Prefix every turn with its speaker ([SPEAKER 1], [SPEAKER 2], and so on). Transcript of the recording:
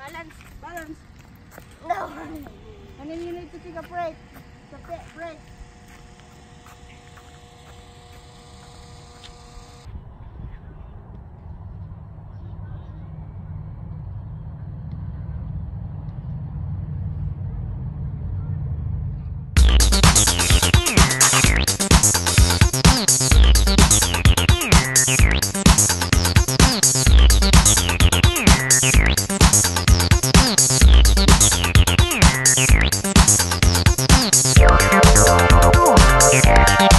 [SPEAKER 1] Balance. Balance. No. And then you need to take a break. Break.
[SPEAKER 2] Yeah.